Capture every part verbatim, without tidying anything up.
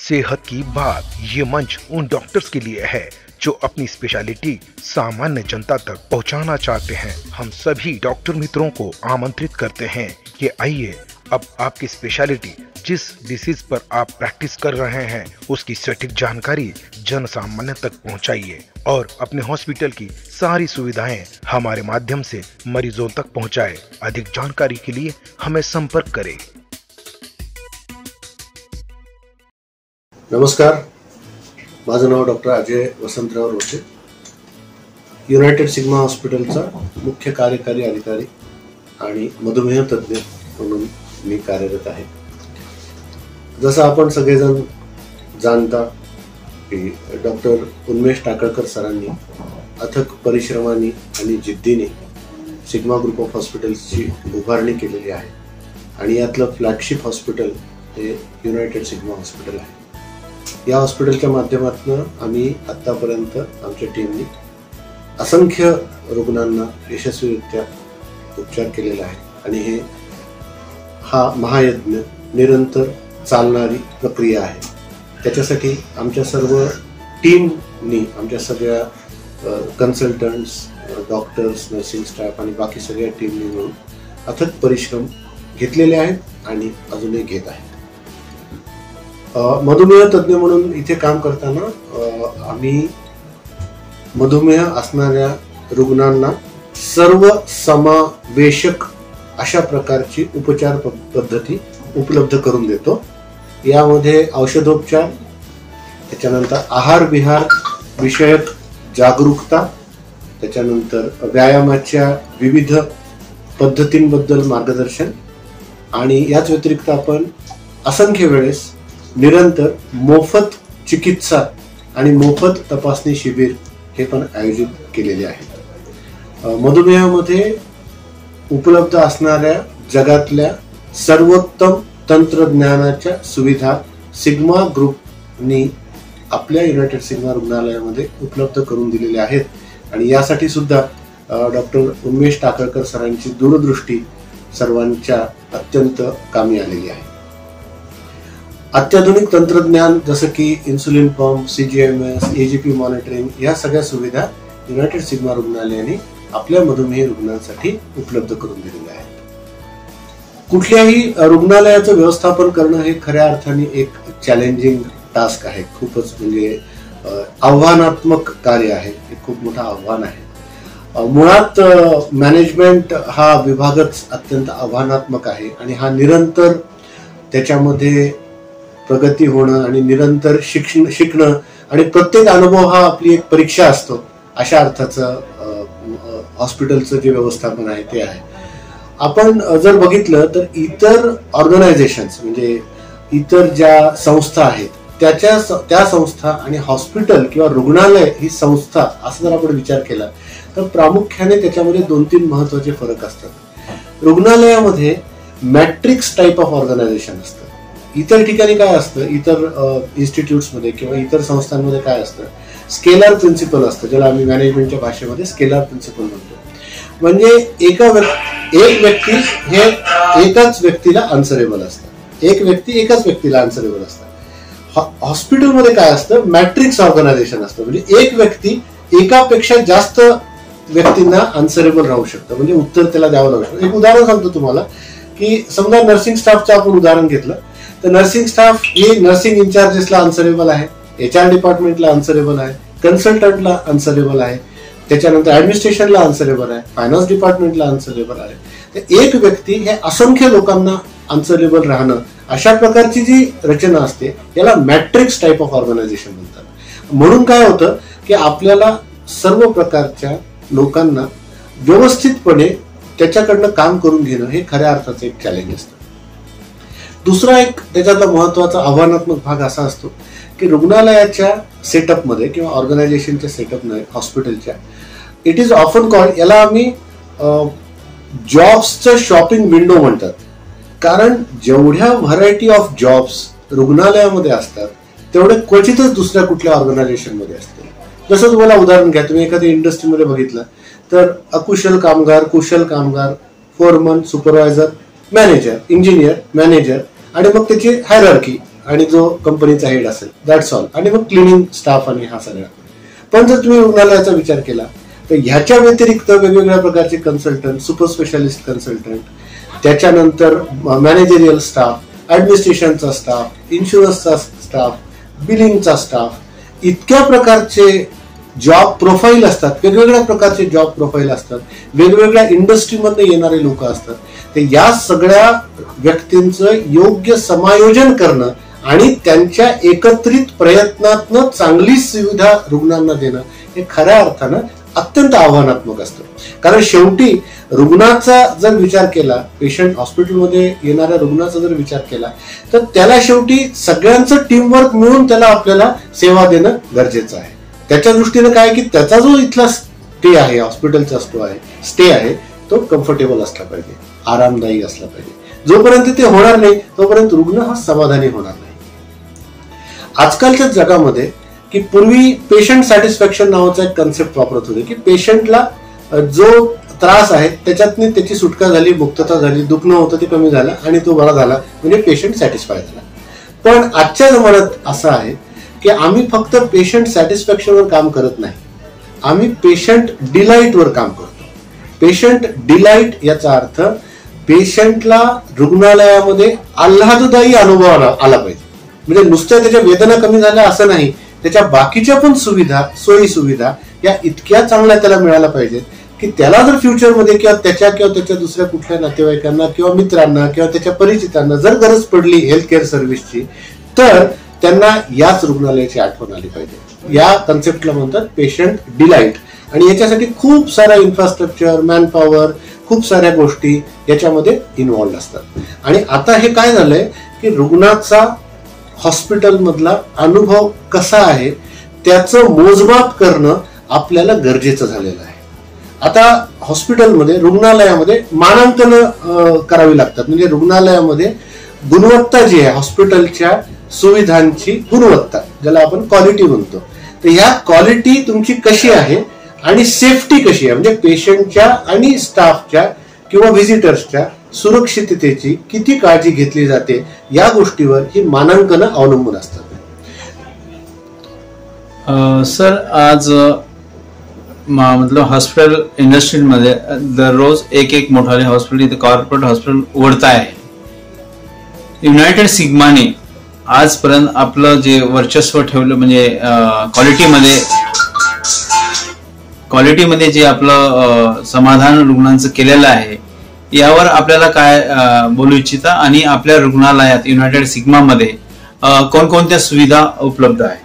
सेहत की बात, ये मंच उन डॉक्टर्स के लिए है जो अपनी स्पेशलिटी सामान्य जनता तक पहुंचाना चाहते हैं। हम सभी डॉक्टर मित्रों को आमंत्रित करते हैं कि आइए अब आपकी स्पेशलिटी जिस डिसीज पर आप प्रैक्टिस कर रहे हैं उसकी सटीक जानकारी जन सामान्य तक पहुंचाइए और अपने हॉस्पिटल की सारी सुविधाएं हमारे माध्यम से मरीजों तक पहुंचाएं। अधिक जानकारी के लिए हमें संपर्क करें। नमस्कार, माझं नाव डॉक्टर अजय वसंतराव रोचे, युनायटेड सिग्मा हॉस्पिटलचा मुख्य कार्यकारी अधिकारी आणि मधुमेह तज्ञ म्हणून मी कार्यरत आहे। जसं आपण सगळेजण जाणता की डॉक्टर उन्मेष टाकळकर सरांनी अथक परिश्रमाने आणि जिद्दीने सिग्मा ग्रुप ऑफ हॉस्पिटल्सची उभारणी केलेली आहे आणि यातलं फ्लॅगशिप हॉस्पिटल हे युनायटेड सिग्मा हॉस्पिटल आहे। या हॉस्पिटलच्या माध्यमातून आम्ही आतापर्यंत आमच्या टीमने असंख्य रुग्णांना यशस्वीरित्या उपचार केलेला आहे आणि हे हा महायज्ञ निरंतर चालणारी प्रक्रिया आहे। त्याच्यासाठी आमच्या सर्व टीमनी, आमच्या सगळ्या कन्सल्टंट्स, डॉक्टर्स, नर्सिंग स्टाफ आणि बाकी सगळ्या टीमनी मिळून अथक परिश्रम घेतलेले आहेत आणि अजूनही घेत आहेत। मधुमेह तज्ञ म्हणून इथे काम करताना आम्ही मधुमेह असणाऱ्या रुग्णांना सर्व समावेशक अशा प्रकारची उपचार पद्धती उपलब्ध करून देतो। यामध्ये औषधोपचार, त्याच्यानंतर आहार विहार विषयक जागरूकता, त्याच्यानंतर व्यायामाच्या विविध पद्धतींबद्दल मार्गदर्शन आणि याच व्यतिरिक्त आपण असंख्य वेळेस निरंतर मोफत चिकित्सा आणि मोफत तपासणी शिबिर हे पण आयोजित केलेले आहेत। मधुमेहामध्ये उपलब्ध असणाऱ्या जगातल्या सर्वोत्तम तंत्रज्ञानाच्या सुविधा सिग्मा ग्रुपनी आपल्या युनायटेड सिग्मा रुग्णालयामध्ये उपलब्ध करून दिलेल्या आहेत आणि यासाठी सुद्धा डॉक्टर उन्मेष टाकळकर सरांची दूरदृष्टी सर्वांच्या अत्यंत कामी आलेली आहे। अत्याधुनिक तंत्रज्ञान जसं की insulin pump, CGMS, AGP monitoring या सगळ्या सुविधा युनायटेड सिग्मा रुग्णालयाने आपल्या मधुमेह रुग्णांसाठी उपलब्ध करून दिलेल्या आहेत। कुठल्याही रुग्णालयाचं व्यवस्थापन करणं हे खऱ्या अर्थाने एक चॅलेंजिंग टास्क आहे, खूपच म्हणजे आव्हानात्मक कार्य आहे, हे खूप मोठं आव्हान आहे। मुळात मॅनेजमेंट हा विभागच अत्यंत आव्हानात्मक आहे आणि हा निरंतर त्याच्यामध्ये प्रगती होणं आणि निरंतर शिक्षण शिकणं आणि प्रत्येक अनुभव हा आपली एक परीक्षा असतो अशा अर्थाचं हॉस्पिटलचं जे व्यवस्थापन आहे ते आहे। आपण जर बघितलं तर इतर ऑर्गनायझेशन्स म्हणजे इतर ज्या संस्था आहेत त्याच्या त्या संस्था आणि हॉस्पिटल किंवा रुग्णालय ही संस्था असं जर आपण विचार केला तर प्रामुख्याने त्याच्यामध्ये दोन तीन महत्वाचे फरक असतात। रुग्णालयामध्ये मॅट्रिक्स टाइप ऑफ ऑर्गनायझेशन असतं। इतर ठिकाणी काय असतं, इतर इन्स्टिट्यूट्समध्ये किंवा इतर संस्थांमध्ये काय असतं, स्केलर प्रिन्सिपल असतं, ज्याला आम्ही मॅनेजमेंटच्या भाषेमध्ये स्केलर प्रिन्सिपल म्हणतो। म्हणजे एका एक व्यक्ती हे एकाच व्यक्तीला आन्सरेबल असतं, एक व्यक्ती एकाच व्यक्तीला आन्सरेबल असतं। हॉस्पिटलमध्ये काय असतं, मॅट्रिक्स ऑर्गनायझेशन असतं, म्हणजे एक व्यक्ती एकापेक्षा जास्त व्यक्तींना आन्सरेबल राहू शकतं, म्हणजे उत्तर त्याला द्यावं लागू शकतं। एक उदाहरण सांगतो तुम्हाला की समजा नर्सिंग स्टाफचं आपण उदाहरण घेतलं तर नर्सिंग स्टाफ हे नर्सिंग इंचार्जेसला आन्सरेबल आहे, एच आर डिपार्टमेंटला आन्सरेबल आहे, कन्सल्टंटला आन्सरेबल आहे, त्याच्यानंतर ऍडमिनिस्ट्रेशनला आन्सरेबल आहे, फायनान्स डिपार्टमेंटला आन्सरेबल आहे। तर एक व्यक्ती हे असंख्य लोकांना आन्सरेबल राहणं अशा प्रकारची जी रचना असते याला मॅट्रिक्स टाइप ऑफ ऑर्गनायझेशन म्हणतात। म्हणून काय होतं की आपल्याला सर्व प्रकारच्या लोकांना व्यवस्थितपणे त्याच्याकडनं काम करून घेणं हे खऱ्या अर्थाचं एक चॅलेंज असतं। दुसरा एक त्याच्यातला महत्वाचा आव्हानात्मक भाग असा असतो की रुग्णालयाच्या सेटअपमध्ये किंवा ऑर्गनायझेशनच्या सेटअपमध्ये हॉस्पिटलच्या इट इज ऑफन कॉल्ड, याला आम्ही जॉब्सचं शॉपिंग विंडो म्हणतात, कारण जेवढ्या व्हरायटी ऑफ जॉब्स रुग्णालयामध्ये असतात तेवढे क्वचितच दुसऱ्या कुठल्या ऑर्गनायझेशनमध्ये असते। जसं तुम्हाला उदाहरण घ्या, तुम्ही एखाद्या इंडस्ट्रीमध्ये बघितलं तर अकुशल कामगार, कुशल कामगार, foreman, supervisor, manager, engineer, manager आणि मग त्याची हायरार्की आणि जो कंपनीचा हेड असेल, दॅट्स ऑल. आणि मग क्लिनिंग स्टाफ आणि हा सगळा. पण जर तुम्ही रुग्णालयाचा विचार केला तर ह्याच्या व्यतिरिक्त वेगवेगळ्या प्रकारचे कन्सल्टंट, सुपर स्पेशालिस्ट कन्सल्टंट, त्याच्यानंतर मॅनेजरियल स्टाफ, ऍडमिनिस्ट्रेशनचा स्टाफ, इन्शुरन्सचा स्टाफ, बिलिंगचा स्टाफ, इतक्या प्रकारचे जॉब प्रोफाईल असतात, वेगवेगळ्या प्रकारचे जॉब प्रोफाईल असतात, वेगवेगळ्या इंडस्ट्रीमधून येणारे लोक असतात. ते या सगळ्या व्यक्तींचं योग्य समायोजन करणं आणि त्यांच्या एकत्रित प्रयत्नातनं चांगली सुविधा रुग्णांना देणं हे खऱ्या अर्थानं अत्यंत आव्हानात्मक असतं. कारण शेवटी रुग्णाचा जर विचार केला, पेशंट हॉस्पिटलमध्ये येणाऱ्या रुग्णाचा जर विचार केला तर त्याला शेवटी सगळ्यांचं टीमवर्क मिळून त्याला आपल्याला सेवा देणं गरजेचं आहे. त्याच्या दृष्टीनं काय की त्याचा जो इथला स्टे आहे, हॉस्पिटलचा स्टो आहे स्टे आहे तो कम्फर्टेबल असला पाहिजे, आरामदायी असला पाहिजे. जोपर्यंत ते होणार नाही तोपर्यंत रुग्ण हा समाधानी होणार नाही. आजकालच्या जगामध्ये की पूर्वी पेशंट सॅटिस्फॅक्शन नावाचा एक कन्सेप्ट वापरत होते की पेशंटला जो त्रास आहे त्याच्यातनी त्याची सुटका झाली, मुक्तता झाली, दुखणं होतं ते कमी झालं आणि तो बरा झाला म्हणजे पेशंट सॅटिस्फाय झाला. पण आजच्या जमान्यात असं आहे की आम्ही फक्त पेशंट सॅटिस्फॅक्शनवर काम करत नाही, आम्ही पेशंट डिलाईटवर काम करतो. पेशंट डिलाईट याचा अर्थ पेशंटला रुग्णालयामध्ये आल्हाददायी अनुभव आला पाहिजे. म्हणजे नुसत्या त्याच्या वेदना कमी झाल्या असं नाही, त्याच्या बाकीच्या पण सुविधा, सोयी सुविधा या इतक्या चांगल्या त्याला मिळायला पाहिजेत की त्याला जर फ्युचरमध्ये किंवा त्याच्या किंवा त्याच्या दुसऱ्या कुठल्या नातेवाईकांना किंवा मित्रांना किंवा त्याच्या परिचितांना जर गरज पडली हेल्थ केअर सर्व्हिसची तर त्यांना याच रुग्णालयाची आठवण आली पाहिजे. या कन्सेप्टला म्हणतात पेशंट डिलाईट. आणि याच्यासाठी खूप सारा इन्फ्रास्ट्रक्चर, मॅनपॉवर, खूप साऱ्या गोष्टी याच्यामध्ये इन्व्हॉल्व असतात. आणि आता हे काय झालंय की रुग्णाचा हॉस्पिटल मधला अनुभव कसा आहे त्याचं मोजमाप करणं आपल्याला गरजेचं झालेलं आहे. आता हॉस्पिटलमध्ये, रुग्णालयामध्ये मानांकन करावी लागतात. म्हणजे रुग्णालयामध्ये गुणवत्ता जी आहे, हॉस्पिटलच्या सुविधांची गुणवत्ता ज्याला आपण क्वालिटी म्हणतो, तर ह्या क्वालिटी तुमची कशी आहे आणि सेफ्टी कशी आहे, म्हणजे पेशंटच्या आणि स्टाफच्या किंवा व्हिजिटर्सच्या सुरक्षिततेची किती काळजी घेतली जाते या गोष्टीवर ही मानांकनं अवलंबून असतात. सर आज मतलब हॉस्पिटल इंडस्ट्रीमध्ये दररोज एक एक मोठाले हॉस्पिटल, इथे कॉर्पोरेट हॉस्पिटल उघडत आहे. युनायटेड सिग्माने आजपर्यंत आपलं जे वर्चस्व ठेवलं म्हणजे क्वालिटीमध्ये क्वालिटीमध्ये जे आपलं समाधान रुग्णांचं केलेलं आहे यावर आपल्याला काय बोलू इच्छिता आणि आपल्या रुग्णालयात युनायटेड सिग्मामध्ये कोणकोणत्या सुविधा उपलब्ध आहे?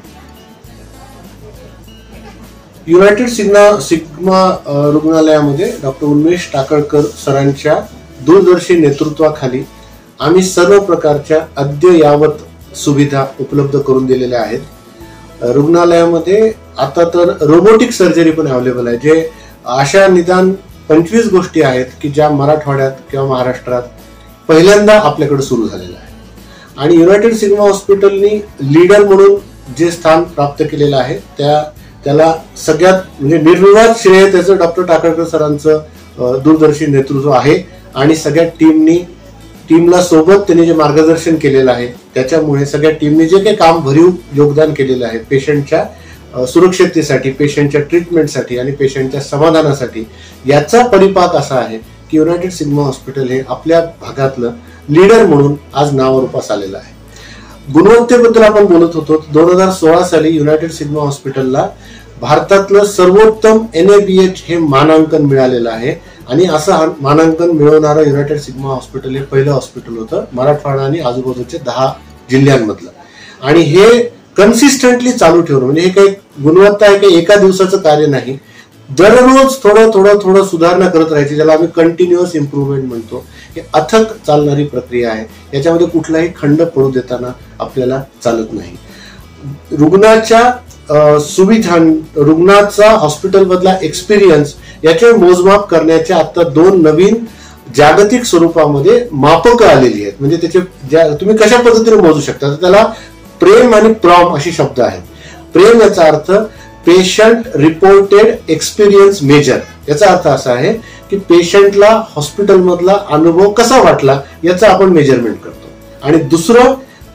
युनायटेड सिग्मा सिग्मा रुग्णालयामध्ये डॉक्टर उन्मेष टाकळकर सरांच्या दूरदर्शी नेतृत्वाखाली आम्ही सर्व प्रकारच्या अद्ययावत सुविधा उपलब्ध करून दिलेल्या आहेत. रुग्णालयामध्ये आता तर रोबोटिक सर्जरी पण अवेलेबल आहे, जे अशा निदान पंचवीस गोष्टी आहेत की ज्या मराठवाड्यात किंवा महाराष्ट्रात पहिल्यांदा आपल्याकडे सुरू झालेल्या आहे. आणि युनायटेड सिग्मा हॉस्पिटलनी लीडर म्हणून जे स्थान प्राप्त केलेलं आहे त्या त्याला सगळ्यात म्हणजे निर्विवाद श्रेय त्याचं डॉक्टर टाकळकर सरांचं दूरदर्शी नेतृत्व आहे. आणि सगळ्या टीमनी टीमला सोबत त्यांनी जे मार्गदर्शन केलेलं आहे त्याच्यामुळे सगळ्या टीमने जे काही काम भरीव योगदान केलेलं आहे पेशंटच्या सुरक्षिततेसाठी, पेशंटच्या ट्रीटमेंटसाठी आणि पेशंटच्या समाधानासाठी, याचा परिपाक असा आहे की युनायटेड सिग्मा हॉस्पिटल हे आपल्या भागातलं लीडर म्हणून आज नावारूपास आलेलं आहे. गुणवत्तेबद्दल आपण बोलत होतो. दोन हजार सोळा साली युनायटेड सिग्मा हॉस्पिटलला भारतातलं सर्वोत्तम एन ए बी एच हे मानांकन मिळालेलं आहे. आणि असं मानांकन मिळवणारं युनायटेड सिग्मा हॉस्पिटल हे पहिलं हॉस्पिटल होतं मराठवाडा आणि आजूबाजूच्या दहा जिल्ह्यांमधलं. आणि हे कन्सिस्टंटली चालू ठेवणं म्हणजे हे काही गुणवत्ता आहे काही एका दिवसाचं कार्य नाही. दररोज थोडं थोडं थोडं सुधारणा करत राहायची, ज्याला आम्ही कंटिन्युअस इम्प्रूव्हमेंट म्हणतो. हे अथक चालणारी प्रक्रिया आहे, याच्यामध्ये कुठलाही खंड पडू देताना आपल्याला चालत नाही. रुग्णाच्या सुविधा, रुग्णाचा हॉस्पिटल मधला एक्सपिरियन्स याचे मोजमाप करण्याच्या आता दोन नवीन जागतिक स्वरूपामध्ये मापकं आलेली आहेत. म्हणजे त्याचे तुम्ही कशा पद्धतीने मोजू शकता, त्याला प्रेम आणि प्रॉम अशी शब्द आहेत. प्रेम याचा अर्थ पेशंट रिपोर्टेड एक्सपिरियन्स मेजर. याचा अर्थ असा आहे की पेशंटला हॉस्पिटल मधला अनुभव कसा वाटला याचा आपण मेजरमेंट करतो. आणि दुसरं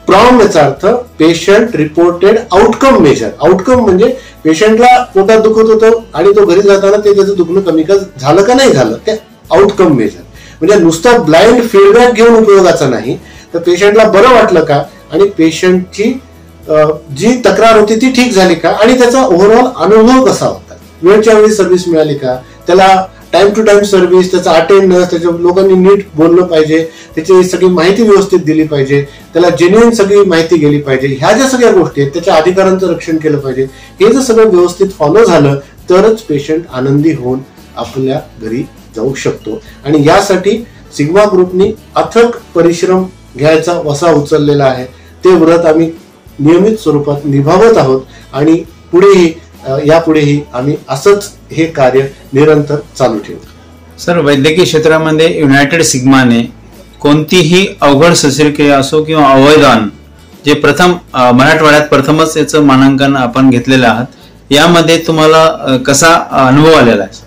प्रॉम याचा अर्थ patient reported outcome measure. Outcome म्हणजे पेशंटला पोटात दुखत होतं आणि तो घरी जाताना ते त्याचं दुखणं कमी का झालं का नाही झालं, ते आउटकम मेजर. म्हणजे नुसता ब्लाइंड फीडबॅक घेऊन उपयोगाचा नाही, तर पेशंटला बरं वाटलं का आणि पेशंटची जी तक्रार होती ती ठीक झाली का आणि त्याचा ओव्हरऑल अनुभव कसा होता, वेळच्या वेळी सर्व्हिस मिळाली का, त्याला टाइम टू टाइम सर्व्हिस, त्याचा अटेंडन्स, त्याच्या लोकांनी नीट बोललं पाहिजे, त्याची सगळी माहिती व्यवस्थित दिली पाहिजे, त्याला जेन्युइन सगळी माहिती गेली पाहिजे, ह्या ज्या सगळ्या गोष्टी आहेत त्याच्या अधिकारांचं रक्षण केलं पाहिजे. हे जर सगळं व्यवस्थित फॉलो झालं तरच पेशंट आनंदी होऊन आपल्या घरी जाऊ शकतो. आणि यासाठी सिग्मा ग्रुपनी अथक परिश्रम घ्यायचा वसा उचललेला आहे. ते व्रत आम्ही नियमित स्वरूपात निभावत आहोत आणि पुढेही यापुढेही आम्ही असंच हे कार्य निरंतर चालू ठेवू. सर, वैद्यकीय क्षेत्रामध्ये युनायटेड सिग्माने कोणतीही अवघड शस्त्रक्रिया असो किंवा अवयदान, जे प्रथम मराठवाड्यात प्रथमच याचं मानांकन आपण घेतलेलं आहात, यामध्ये तुम्हाला कसा अनुभव आलेला आहे?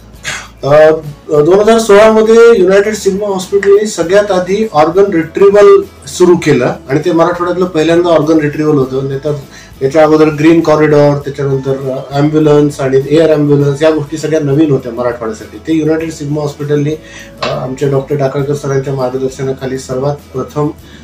दोन हजार सोळा मध्ये युनायटेड सिग्मा हॉस्पिटलने सगळ्यात आधी ऑर्गन रिट्रीव्हल सुरू केलं आणि ते मराठवाड्यातलं पहिल्यांदा ऑर्गन रिट्रीव्हल होतं. नाहीतर त्याच्या अगोदर ग्रीन कॉरिडॉर, त्याच्यानंतर अँब्युलन्स आणि एअर अँब्युलन्स या गोष्टी सगळ्या नवीन होत्या मराठवाड्यासाठी. ते युनायटेड सिग्मा हॉस्पिटलने आमच्या डॉक्टर टाकळकर सरांच्या मार्गदर्शनाखाली सर्वात प्रथम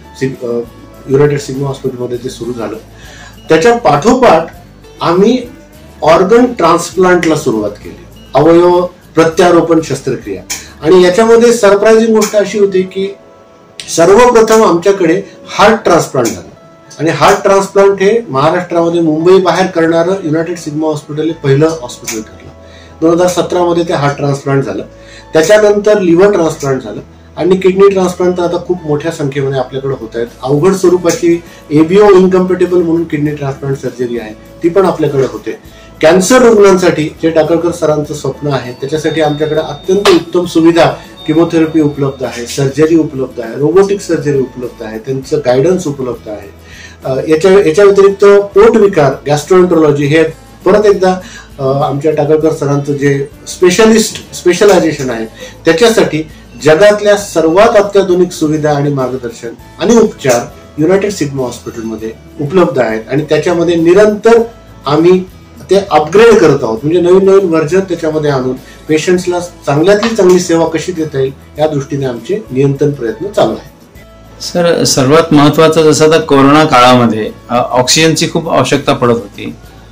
युनायटेड सिग्मा हॉस्पिटलमध्ये ते सुरू झालं. त्याच्या पाठोपाठ आम्ही ऑर्गन ट्रान्सप्लांटला सुरुवात केली, अवयव प्रत्यारोपण शस्त्रक्रिया. आणि याच्यामध्ये सरप्राइझिंग गोष्ट अशी होती की सर्वप्रथम आमच्याकडे हार्ट ट्रान्सप्लांट झालं आणि हार्ट ट्रान्सप्लांट हे महाराष्ट्रामध्ये मुंबई बाहेर करणारं युनायटेड सिग्मा हॉस्पिटल हे पहिलं हॉस्पिटल ठरलं. दोन हजार सतरा मध्ये ते हार्ट ट्रान्सप्लांट झालं. त्याच्यानंतर लिव्हर ट्रान्सप्लांट झालं आणि किडनी ट्रान्सप्लांट तर आता खूप मोठ्या संख्येमध्ये आपल्याकडे होत आहेत. अवघड स्वरूपाची एबीओ इनकम्पॅटेबल म्हणून किडनी ट्रान्सप्लांट सर्जरी आहे, ती पण आपल्याकडे होते. कॅन्सर रुग्णांसाठी जे टाकळकर सरांचं स्वप्न आहे त्याच्यासाठी आमच्याकडे अत्यंत उत्तम सुविधा, किमोथेरपी उपलब्ध आहे, सर्जरी उपलब्ध आहे, रोबोटिक सर्जरी उपलब्ध आहे, त्यांचं गायडन्स उपलब्ध आहे. याच्या याच्या व्यतिरिक्त पोट विकार, गॅस्ट्रोएंट्रोलॉजी हे परत एकदा आमच्या टाकळकर सरांचं जे स्पेशलिस्ट स्पेशलायझेशन आहे त्याच्यासाठी जगातल्या सर्वात अत्याधुनिक सुविधा आणि मार्गदर्शन आणि उपचार युनायटेड सिग्मा हॉस्पिटलमध्ये उपलब्ध आहेत. आणि त्याच्यामध्ये निरंतर आम्ही ते अपग्रेड करत आहोत, म्हणजे नवीन नवीन व्हर्जन त्याच्यामध्ये आणून पेशंट्सला चांगल्यातली चांगली सेवा कशी देता येईल या दृष्टीने आमचे नियंत्रण प्रयत्न चालू आहेत. सर, सर्वात महत्वाचं जसं आता कोरोना काळामध्ये ऑक्सिजनची खूप आवश्यकता पडत होती,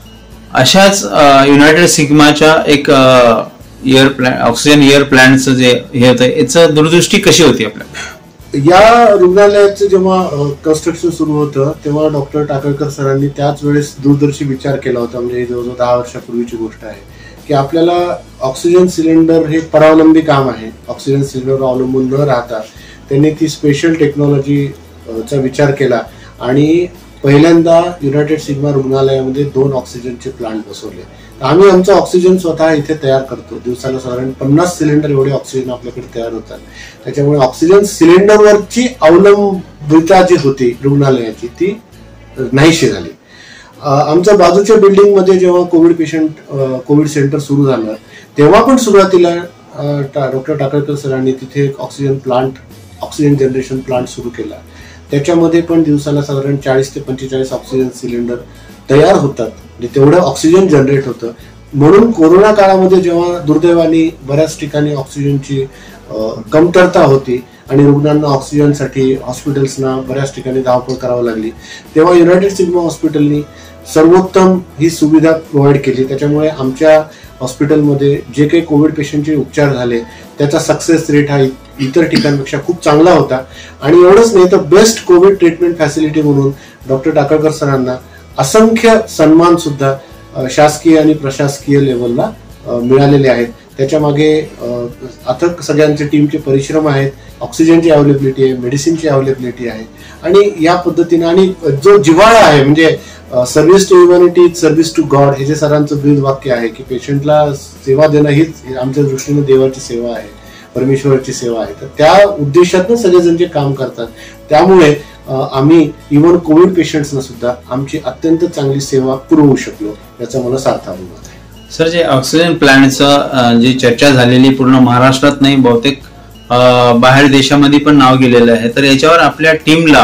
अशाच युनायटेड सिग्माच्या एक एअर प्लॅन ऑक्सिजन एअर प्लॅनचं जे हे होतं याचं दूरदृष्टी कशी होती आपल्याला? या रुग्णालयाचं जेव्हा कन्स्ट्रक्शन सुरू होतं तेव्हा डॉक्टर टाकळकर सरांनी त्याच वेळेस दूरदर्शी विचार केला होता. म्हणजे जवळजवळ दहा वर्षापूर्वीची गोष्ट आहे की आपल्याला ऑक्सिजन सिलेंडर हे परावलंबी काम आहे. ऑक्सिजन सिलेंडरवर अवलंबून न राहता त्यांनी ती स्पेशल टेक्नॉलॉजीचा विचार केला आणि पहिल्यांदा युनायटेड सिग्मा रुग्णालयामध्ये दोन ऑक्सिजनचे प्लांट बसवले. आम्ही आमचं ऑक्सिजन स्वतः इथे तयार करतो. दिवसाला साधारण पन्नास सिलेंडर एवढे ऑक्सिजन आपल्याकडे तयार होतात. त्याच्यामुळे ऑक्सिजन सिलेंडरवरची अवलंबिता जी होती रुग्णालयाची ती नाहीशी झाली. आमच्या बाजूच्या बिल्डिंगमध्ये जेव्हा कोविड पेशंट कोविड सेंटर सुरू झालं तेव्हा पण सुरुवातीला डॉक्टर टाकळकर सरांनी तिथे एक oxygen plant oxygen generation plant सुरू केला. त्याच्यामध्ये पण दिवसाला साधारण चाळीस ते पंचेचाळीस ऑक्सिजन सिलेंडर तयार होतात, म्हणजे तेवढं ऑक्सिजन जनरेट होतं. म्हणून कोरोना काळामध्ये जेव्हा दुर्दैवाने बऱ्याच ठिकाणी ऑक्सिजनची कमतरता होती आणि रुग्णांना ऑक्सिजनसाठी हॉस्पिटल्सना बऱ्याच ठिकाणी धावपळ करावी लागली तेव्हा युनायटेड सिग्मा हॉस्पिटलनी सर्वोत्तम ही सुविधा प्रोव्हाइड केली. त्याच्यामुळे आमच्या हॉस्पिटलमध्ये जे काही कोविड पेशंटचे उपचार झाले त्याचा सक्सेस रेट हा इतर ठिकाणपेक्षा खूप चांगला होता. आणि एवढंच नाही तर बेस्ट कोविड ट्रीटमेंट फॅसिलिटी म्हणून डॉक्टर टाकळकर सरांना असंख्य सन्मान सुद्धा शासकीय आणि प्रशासकीय लेवलला मिळालेले आहेत. त्याच्या मागे अथक सगळ्यांचे टीमचे परिश्रम आहेत. ऑक्सिजनची अवेलेबिलिटी आहे, मेडिसिनची अवेलेबिलिटी आहे आणि या पद्धतीने आणि जो जिव्हाळा आहे म्हणजे service to humanity service to God हे जे सरांचं ब्रीद वाक्य आहे की पेशंटला सेवा देणं हीच आमच्या दृष्टीने देवाची सेवा आहे, परमेश्वराची सेवा आहे. तर त्या उद्देशातून सगळेजण जे काम करतात त्यामुळे आम्ही इव्हन कोविड पेशंट्सना सुद्धा आमची अत्यंत चांगली सेवा पुरवू शकलो याचा मला सार्थ अभिमान आहे. सर, जे ऑक्सिजन प्लॅनचं जी चर्चा झालेली पूर्ण महाराष्ट्रात नाही बहुतेक बाहेर देशामध्ये पण नाव गेलेलं आहे, तर याच्यावर आपल्या टीमला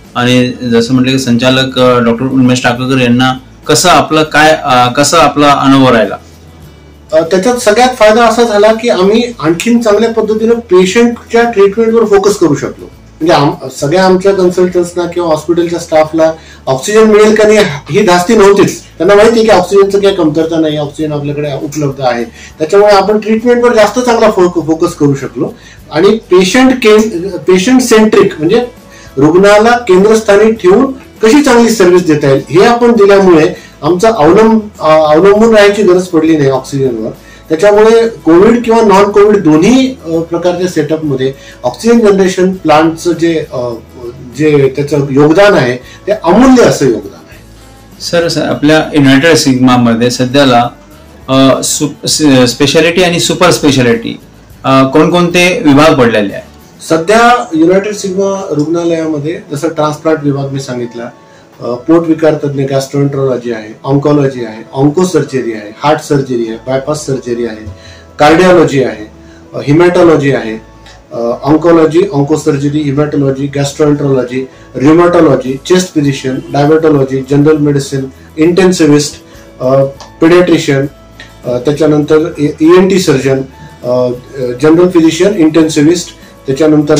आणि जसं म्हटलं की संचालक डॉक्टर उन्मेष टाकळकर यांना कसं आपलं काय कसं आपला अनुभव राहिला? त्याच्यात सगळ्यात फायदा असा झाला की आम्ही आणखीन चांगल्या पद्धतीने पेशंटच्या ट्रीटमेंटवर फोकस करू शकलो. म्हणजे सगळ्या आमच्या कन्सल्टंट्सना किंवा हॉस्पिटलच्या स्टाफला ऑक्सिजन मिळेल का नाही ही धास्ती नव्हतीच. त्यांना माहिती आहे की ऑक्सिजनचं काही कमतरता नाही, ऑक्सिजन आपल्याकडे उपलब्ध आहे. त्याच्यामुळे आपण ट्रीटमेंटवर जास्त चांगला फोकस करू शकलो आणि पेशंट पेशंट सेंट्रिक म्हणजे रुग्णाला केंद्रस्थानी ठेवून कशी चांगली सर्व्हिस देता येईल हे आपण दिल्यामुळे आमचं अवलंब अवलंबून राहायची गरज पडली नाही ऑक्सिजनवर. त्याच्यामुळे कोविड किंवा नॉन कोविड दोन्ही प्रकारच्या सेटअपमध्ये ऑक्सिजन जनरेशन प्लांटचं जे जे त्याचं योगदान आहे ते अमूल्य असं योगदान आहे. सर, आपल्या युनायटेड सिग्मामध्ये सध्याला स्पेशालिटी आणि सुपर स्पेशालिटी कोणकोणते विभाग पडलेले आहेत? सध्या युनायटेड सिग्मा रुग्णालयामध्ये जसं ट्रान्सप्लांट विभाग मी सांगितला, पोट विकार तज्ञ गॅस्ट्रोएंट्रोलॉजी आहे, ऑन्कॉलॉजी आहे, ऑन्को सर्जरी आहे, हार्ट सर्जरी आहे, बायपास सर्जरी आहे, कार्डिओलॉजी आहे, हिमॅटॉलॉजी आहे, oncology, onco surgery, haematology, gastroenterology, rheumatology, chest physician, diabetology, general medicine, intensivist, paediatrician, त्याच्यानंतर ENT surgeon, general physician, intensivist, त्याच्यानंतर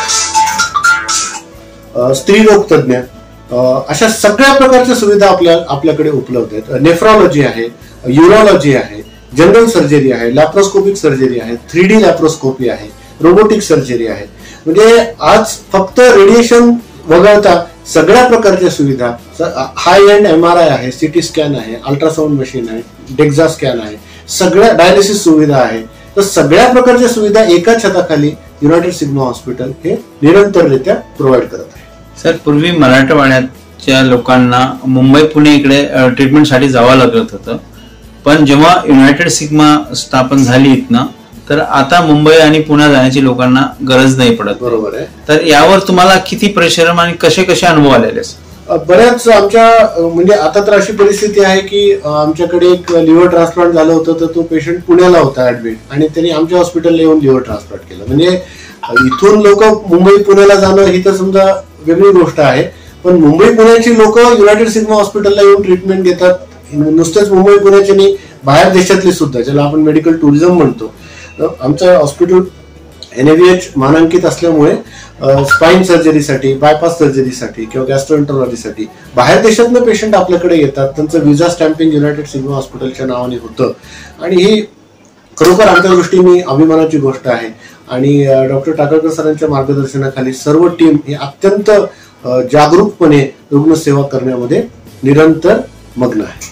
स्त्रीरोग तज्ञ, अशा सगळ्या प्रकारच्या सुविधा आपल्या आपल्याकडे उपलब्ध आहेत. नेफ्रॉलॉजी आहे, युरोलॉजी आहे, जनरल सर्जरी आहे, लॅप्रोस्कोपिक सर्जरी आहे, थ्री डी लॅप्रोस्कोपी आहे, रोबोटिक सर्जरी आहे. म्हणजे आज फक्त रेडिएशन वगळता सगळ्या प्रकारच्या सुविधा, high end M R I आहे, सिटी स्कॅन आहे, अल्ट्रासाऊंड मशीन आहे, डेक्झा स्कॅन आहे, सगळ्या डायलिसिस सुविधा आहे. तर सगळ्या प्रकारच्या सुविधा एका छताखाली युनायटेड सिग्मा हॉस्पिटल हे निरंतररित्या प्रोव्हाइड करत आहे. सर, पूर्वी मराठवाड्याच्या लोकांना मुंबई पुणे इकडे ट्रीटमेंटसाठी जावं लागत होतं, पण जेव्हा युनायटेड सिग्मा स्थापन झाली इथनं तर आता मुंबई आणि पुणे जाण्याची लोकांना गरज नाही पडत. बरोबर आहे. तर यावर तुम्हाला किती परिश्रम आणि कसे कसे अनुभव आलेले? बऱ्याच आमच्या म्हणजे आता तर अशी परिस्थिती आहे की आमच्याकडे एक लिव्हर ट्रान्सप्लांट झालं होतं, तर तो पेशंट पुण्याला होता ऍडमिट आणि त्यांनी आमच्या हॉस्पिटलला येऊन लिव्हर ट्रान्सप्लांट केलं. म्हणजे इथून लोक मुंबई पुण्याला जाणं ही तर समजा वेगळी गोष्ट आहे, पण मुंबई पुण्याची लोक युनायटेड सिग्मा हॉस्पिटलला येऊन ट्रीटमेंट घेतात. नुसतेच मुंबई पुण्याची नाही, बाहेर देशातली सुद्धा, ज्याला आपण मेडिकल टुरिझम म्हणतो. आमचं हॉस्पिटल एनएव्हीएच मानांकित असल्यामुळे स्पाइन सर्जरीसाठी, बायपास सर्जरीसाठी किंवा गॅस्ट्रोएंट्रोलॉजीसाठी बाहेर देशातनं पेशंट आपल्याकडे येतात. त्यांचं विजा स्टॅम्पिंग युनायटेड सिग्मा हॉस्पिटलच्या नावाने होतं आणि ही खरोखर आमच्या दृष्टीने अभिमानाची गोष्ट आहे. आणि डॉक्टर टाकळकर सरांच्या मार्गदर्शनाखाली सर्व टीम ही अत्यंत जागरूकपणे रुग्णसेवा करण्यामध्ये निरंतर मग्न आहे.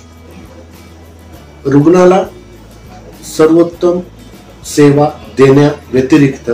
रुग्णाला सर्वोत्तम सेवा देण्या व्यतिरिक्त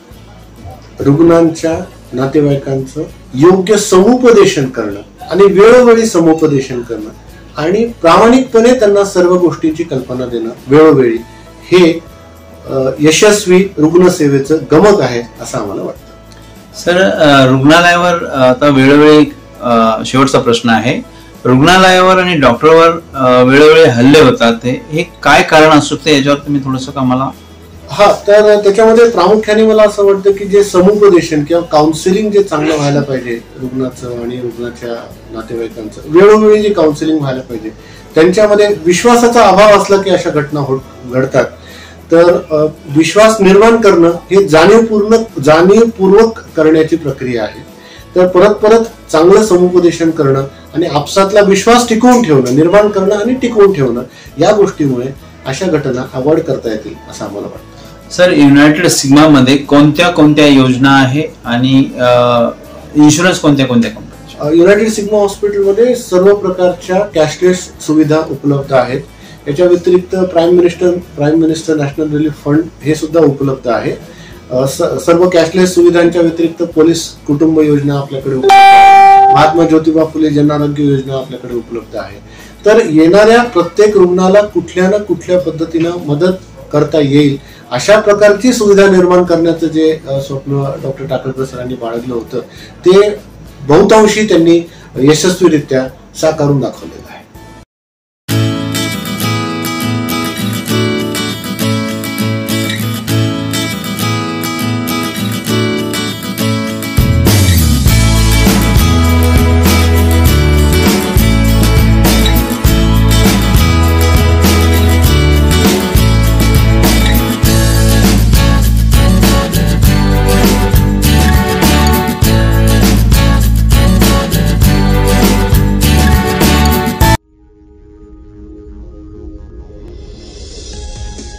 रुग्णांच्या नातेवाईकांचं योग्य समुपदेशन करणं आणि वेळोवेळी समुपदेशन करणं आणि प्रामाणिकपणे त्यांना सर्व गोष्टींची कल्पना देणं वेळोवेळी हे यशस्वी रुग्णसेवेचं गमक आहे असं आम्हाला वाटतं. सर, रुग्णालयावर आता वेळोवेळी शेवटचा प्रश्न आहे, रुग्णालयावर आणि डॉक्टरवर वेळोवेळी हल्ले होतात, हे काय कारण असू शकते याच्यावर तुम्ही थोडंसं आम्हाला? हा, तर त्याच्यामध्ये प्रामुख्याने मला असं वाटतं की जे समुपदेशन किंवा काउन्सिलिंग जे चांगलं व्हायला पाहिजे रुग्णाचं आणि रुग्णाच्या नातेवाईकांचं, वेळोवेळी जे काउन्सिलिंग व्हायला पाहिजे, त्यांच्यामध्ये विश्वासाचा अभाव असला की अशा घटना होत घडतात. तर विश्वास निर्माण करणं हे जाणीवपूर्ण जाणीवपूर्वक करण्याची प्रक्रिया आहे. तर परत परत चांगलं समुपदेशन करणं आणि आपसातला विश्वास टिकवून ठेवणं, निर्माण करणं आणि टिकवून ठेवणं, या गोष्टीमुळे अशा घटना अवॉइड करता येतील असं आम्हाला वाटतं. सर, युनायटेड सिग्मा मध्ये कोणत्या कोणत्या योजना आहे आणि इन्शुरन्स कोणत्या कोणत्या कंपन्या? युनायटेड सिग्मा हॉस्पिटलमध्ये सर्व प्रकारच्या कॅशलेस सुविधा उपलब्ध आहेत. याच्या व्यतिरिक्त prime minister prime minister national relief fund हे सुद्धा उपलब्ध आहे. सर्व कॅशलेस सुविधांच्या व्यतिरिक्त पोलीस कुटुंब योजना आपल्याकडे उपलब्ध आहे. महात्मा ज्योतिबा फुले जन आरोग्य योजना आपल्याकडे उपलब्ध आहे. तर येणाऱ्या प्रत्येक रुग्णाला कुठल्या ना कुठल्या पद्धतीनं मदत करता येईल अशा प्रकारची सुविधा निर्माण करण्याचं जे स्वप्न डॉक्टर टाकळकर सरांनी बाळगलं होतं ते बहुतांशी त्यांनी यशस्वीरित्या साकारून दाखवलेलं आहे.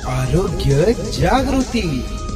आरोग्य जागृती.